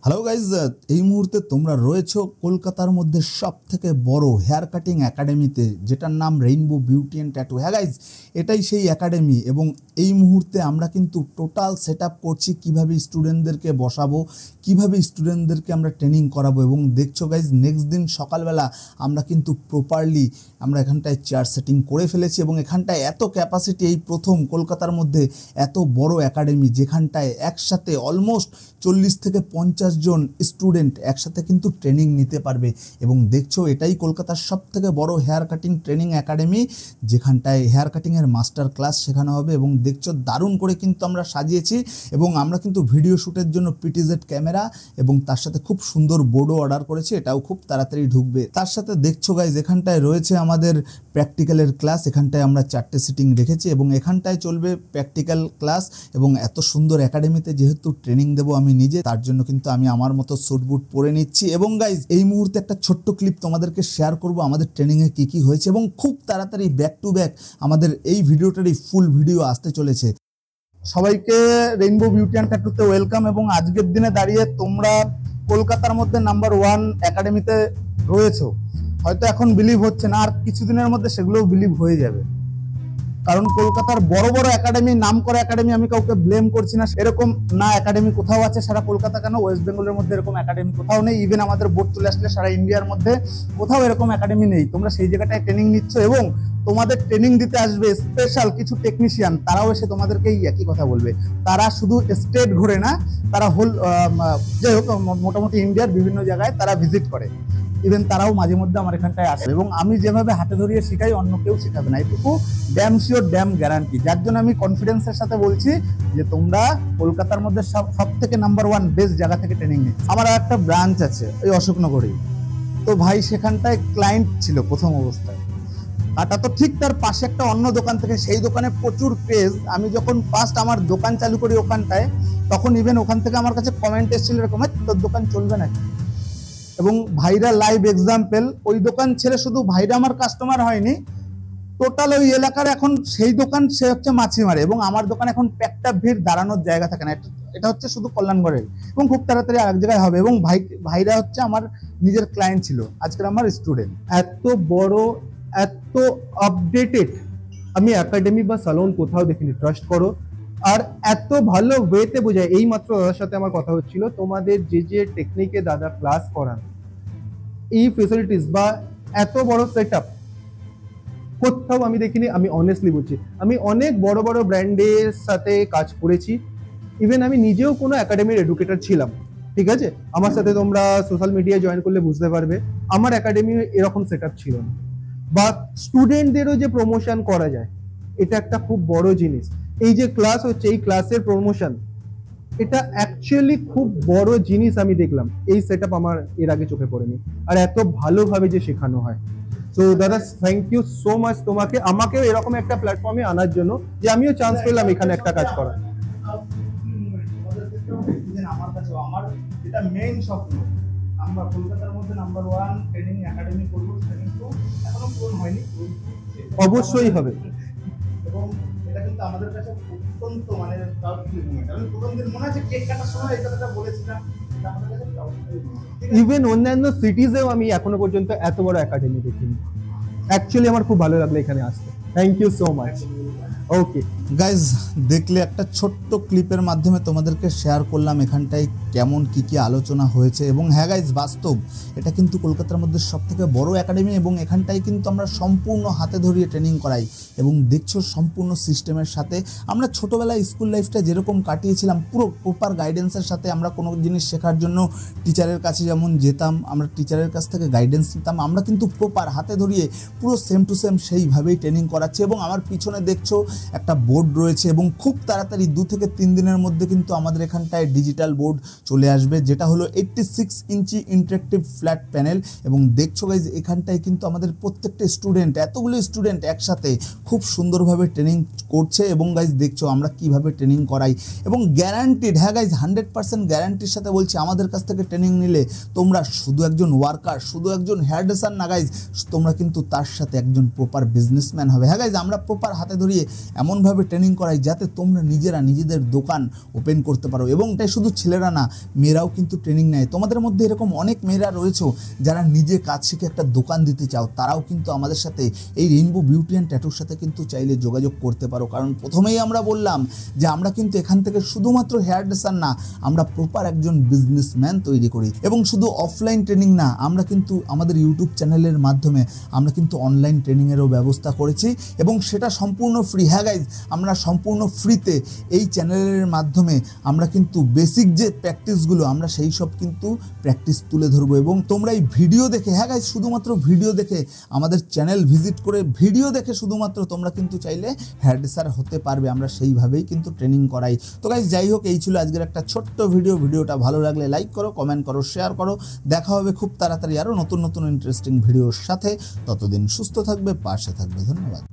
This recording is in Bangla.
হ্যালো গাইজ, এই মুহূর্তে তোমরা রয়েছো কলকাতার মধ্যে সবথেকে বড় হেয়ার কাটিং একাডেমিতে, যেটার নাম রেইনবো বিউটি অ্যান্ড ট্যাটু। হ্যাঁ গাইজ, এটাই সেই একাডেমি এবং এই মুহূর্তে আমরা কিন্তু টোটাল সেট আপ করছি কীভাবে স্টুডেন্টদেরকে বসাবো, কীভাবে স্টুডেন্টদেরকে আমরা ট্রেনিং করাবো। এবং দেখছো গাইজ, নেক্সট দিন সকালবেলা আমরা কিন্তু প্রপারলি আমরা এখানটায় চেয়ার সেটিং করে ফেলেছি এবং এখানটায় এত ক্যাপাসিটি, এই প্রথম কলকাতার মধ্যে এত বড় একাডেমি যেখানটায় একসাথে অলমোস্ট 40 থেকে 50 জন স্টুডেন্ট একসাথে কিন্তু ট্রেনিং নিতে পারবে। এবং দেখছো, এটাই কলকাতার সবথেকে বড় হেয়ার কাটিং ট্রেনিং একাডেমি, যেখানটায় হেয়ার কাটিংয়ের মাস্টার ক্লাস শেখানো হবে। এবং দেখছো, দারুণ করে কিন্তু আমরা সাজিয়েছি এবং আমরা কিন্তু ভিডিও শ্যুটের জন্য পিটিজেড ক্যামেরা এবং তার সাথে খুব সুন্দর বোর্ডও অর্ডার করেছি, এটাও খুব তাড়াতাড়ি ঢুকবে। তার সাথে দেখছো গাইজ, এখানটায় রয়েছে আমাদের প্র্যাকটিক্যালের ক্লাস, এখানটায় আমরা 4টে সিটিং রেখেছি এবং এখানটায় চলবে প্র্যাকটিক্যাল ক্লাস। এবং এত সুন্দর একাডেমিতে যেহেতু ট্রেনিং দেবো আমি নিজে, তার জন্য কিন্তু আমি আমার মতো স্যুট বুট পরে নিচ্ছি। এবং গাইজ, এই মুহূর্তে একটা ছোট্ট ক্লিপ তোমাদেরকে শেয়ার করব আমাদের ট্রেনিংয়ে কী কী হয়েছে এবং খুব তাড়াতাড়ি ব্যাক টু ব্যাক আমাদের এই ভিডিওটারই ফুল ভিডিও আসতে চলেছে। সবাইকে রেইনবো বিউটি অ্যান্ড ট্যাটুতে ওয়েলকাম। এবং আজকের দিনে দাঁড়িয়ে তোমরা কলকাতার মধ্যে নাম্বার 1 একাডেমিতে রয়েছো। হয়তো এখন বিলিভ হচ্ছে না, আর কিছুদিনের মধ্যে সেগুলোও বিলিভ হয়ে যাবে। কারণ কলকাতার বড় বড় একাডেমি, নাম করা একাডেমি, আমি কাউকে ব্লেম করছি না, এরকম না একাডেমি কোথাও আছে সারা কলকাতা কেন, ওয়েস্ট বেঙ্গলের মধ্যে এরকম একাডেমি কোথাও নেই। ইভেন আমাদের বোর্ড চলে আসলে সারা ইন্ডিয়ার মধ্যে কোথাও এরকম একাডেমি নেই। তোমরা সেই জায়গাটায় ট্রেনিং নিচ্ছ এবং তোমাদের ট্রেনিং দিতে আসবে স্পেশাল কিছু টেকনিশিয়ান, তারাও এসে তোমাদেরকে এই একই কথা বলবে। তারা শুধু স্টেট ঘুরে না, তারা হোল যাই হোক মোটামুটি ইন্ডিয়ার বিভিন্ন জায়গায় তারা ভিজিট করে। ইভেন তারাও মাঝে মধ্যে আমার এখানটায় আসে এবং আমি যেভাবে হাতে ধরিয়ে শিখাই অন্য কেউ শেখাবে না, এটুকু ড্যাম শিওর, ড্যাম গ্যারান্টি। যার জন্য আমি কনফিডেন্সের সাথে বলছি যে তোমরা কলকাতার মধ্যে সব থেকে নাম্বার 1 বেস্ট জায়গা থেকে ট্রেনিং নিচ্ছ। আমার একটা ব্রাঞ্চ আছে ওই অশোকনগরেই। তো ভাই, সেখানটায় ক্লায়েন্ট ছিল প্রথম অবস্থায়, কাটা তো ঠিক তার পাশে একটা অন্য দোকান থেকে, সেই দোকানে প্রচুর ক্রেজ। আমি যখন ফার্স্ট আমার দোকান চালু করি ওখানটায়, তখন ইভেন ওখান থেকে আমার কাছে কমেন্ট এসেছিল এরকম, তোর দোকান চলবে নাকি। এবং ভাইরা লাইভ এক্সাম্পল, ওই দোকান ছেড়ে শুধু ভাইরা আমার কাস্টমার হয়নি, টোটাল ওই এলাকার এখন সেই দোকান সে হচ্ছে মাছি মারে। এবং আমার দোকান এখন প্যাকটা ভিড়, দাঁড়ানোর জায়গা থাকে না। এটা হচ্ছে শুধু কল্যাণগড়ের এবং খুব তাড়াতাড়ি আরেক জায়গায় হবে। এবং ভাইরা হচ্ছে আমার নিজের ক্লায়েন্ট ছিল, আজকের আমার স্টুডেন্ট। এত বড়, এত আপডেটেড আমি একাডেমি বা সালন কোথাও দেখিনি, ট্রাস্ট করো। আর এত ভালো ওয়েতে বোঝায়। এই মাত্র দাদার সাথে আমার কথা হচ্ছিল, তোমাদের যে টেকনিকে দাদা ক্লাস করান, এই ফেসিলিটিস বা এত বড় সেট আপ কোথাও আমি দেখিনি। আমি অনেস্টলি বলছি, আমি অনেক বড় বড় ব্র্যান্ডের সাথে কাজ করেছি। ইভেন আমি নিজেও কোনো একাডেমির এডুকেটর ছিলাম, ঠিক আছে। আমার সাথে তোমরা সোশ্যাল মিডিয়ায় জয়েন করলে বুঝতে পারবে আমার একাডেমি এরকম সেট আপ ছিল না। বা স্টুডেন্টদেরও যে প্রমোশন করা যায়, এটা একটা খুব বড় জিনিস। এই যে ক্লাস হচ্ছে, এই ক্লাসের প্রমোশন, এটা অ্যাকচুয়ালি খুব বড় জিনিস আমি দেখলাম। এই সেট আপ আমার এর আগে চোখে পড়েনি, আর এত ভালোভাবে যে শেখানো হয়। সো দাদা, থ্যাংক ইউ সো মাচ তোমাকে, আমাকেও এরকম একটা প্ল্যাটফর্মে আনার জন্য, যে আমিও চান্স পেলাম এখানে একটা কাজ করার। আমার কাছে আমার এটা মেইন স্বপ্ন, আমরা কলকাতার মধ্যে নাম্বার 1 ট্রেনিং একাডেমি করব। ট্রেনিং তো এখনো পূরণ হয়নি, অবশ্যই হবে। এবং এটা কিন্তু আমাদের কাছে অত্যন্ত মানে প্রাউড ফিল মোমেন্ট। আমি প্রথম দিন মনে আছে কেক কাটার সময় এই কথাটা বলেছিলাম, আমাদের কাছে প্রাউড ফিল মোমেন্ট। ইভেন অন্যান্য সিটিজেও আমি এখনো পর্যন্ত এত বড় একাডেমি দেখিনি। অ্যাকচুয়ালি আমার খুব ভালো লাগলো এখানে আসতে। Thank you so much. Okay guys, দেখলে একটা ছোট্ট ক্লিপের মাধ্যমে তোমাদেরকে শেয়ার করলাম এখানটায় কেমন কি আলোচনা হয়েছে। এবং হ্যাঁ গাইজ, বাস্তব এটা কিন্তু কলকাতার মধ্যে সবথেকে বড় একাডেমি এবং এখানটায় কিন্তু আমরা সম্পূর্ণ হাতে ধরিয়ে ট্রেনিং করাই। এবং দেখছো, সম্পূর্ণ সিস্টেমের সাথে আমরা ছোটোবেলায় স্কুল লাইফটা যেরকম কাটিয়েছিলাম, পুরো প্রপার গাইডেন্সের সাথে আমরা কোনো জিনিস শেখার জন্য টিচারের কাছে যেমন যেতাম, আমরা টিচারের কাছ থেকে গাইডেন্স নিতাম, আমরা কিন্তু প্রপার হাতে ধরিয়ে পুরো সেম টু সেম সেইভাবেই ট্রেনিং করাচ্ছি। এবং আমার পিছনে দেখছো একটা বোর্ড রয়েছে এবং খুব তাড়াতাড়ি 2 থেকে 3 দিনের মধ্যে কিন্তু আমাদের এখানটায় ডিজিটাল বোর্ড চলে আসবে, যেটা হলো 86 ইঞ্চি ইন্টারেক্টিভ ফ্ল্যাট প্যানেল। এবং দেখছো গাইজ, এখানটায় কিন্তু আমাদের প্রত্যেকটা স্টুডেন্ট, এতগুলো স্টুডেন্ট একসাথে খুব সুন্দরভাবে ট্রেনিং করছে। এবং গাইজ দেখছো আমরা কিভাবে ট্রেনিং করাই এবং গ্যারান্টিড। হ্যাঁ গাইজ, 100% গ্যারান্টির সাথে বলছি, আমাদের কাছ থেকে ট্রেনিং নিলে তোমরা শুধু একজন ওয়ার্কার, শুধু একজন হেয়ার ড্রেসার না গাইজ, তোমরা কিন্তু তার সাথে একজন প্রপার বিজনেসম্যান হবে। হ্যাঁ গাইজ, আমরা প্রপার হাতে ধরিয়ে এমনভাবে ট্রেনিং করাই যাতে তোমরা নিজেরা নিজেদের দোকান ওপেন করতে পারো। এবং এটাই শুধু ছেলেরা না, মেয়েরাও কিন্তু ট্রেনিং নেয়। তোমাদের মধ্যে এরকম অনেক মেয়েরা রয়েছে যারা নিজে কাজ শিখে একটা দোকান দিতে চাও, তারাও কিন্তু আমাদের সাথে এই রেইনবো বিউটি অ্যান্ড ট্যাটুর সাথে কিন্তু চাইলে যোগাযোগ করতে পারো। কারণ প্রথমেই আমরা বললাম যে আমরা কিন্তু এখান থেকে শুধুমাত্র হেয়ার ড্রেসার না, আমরা প্রপার একজন বিজনেসম্যান তৈরি করি। এবং শুধু অফলাইন ট্রেনিং না, আমরা কিন্তু আমাদের ইউটিউব চ্যানেলের মাধ্যমে আমরা কিন্তু অনলাইন ট্রেনিংয়েরও ব্যবস্থা করেছি এবং সেটা সম্পূর্ণ ফ্রি। হ্যাঁ গাইজ, আমরা সম্পূর্ণ ফ্রিতে এই চ্যানেলের মাধ্যমে আমরা কিন্তু বেসিক যে প্র্যাকটিসগুলো আমরা সেই সব কিন্তু প্র্যাকটিস তুলে ধরবো। এবং তোমরা এই ভিডিও দেখে, হ্যাঁ গাইজ, শুধুমাত্র ভিডিও দেখে আমাদের চ্যানেল ভিজিট করে ভিডিও দেখে শুধুমাত্র তোমরা কিন্তু চাইলে হেয়ার ড্রেসার হতে পারবে। আমরা সেইভাবেই কিন্তু ট্রেনিং করাই। তো গাইজ, যাই হোক, এই ছিল আজকের একটা ছোট্ট ভিডিও। ভিডিওটা ভালো লাগলে লাইক করো, কমেন্ট করো, শেয়ার করো। দেখা হবে খুব তাড়াতাড়ি আরও নতুন নতুন ইন্টারেস্টিং ভিডিওর সাথে। ততদিন সুস্থ থাকবে, পাশে থাকবে। ধন্যবাদ।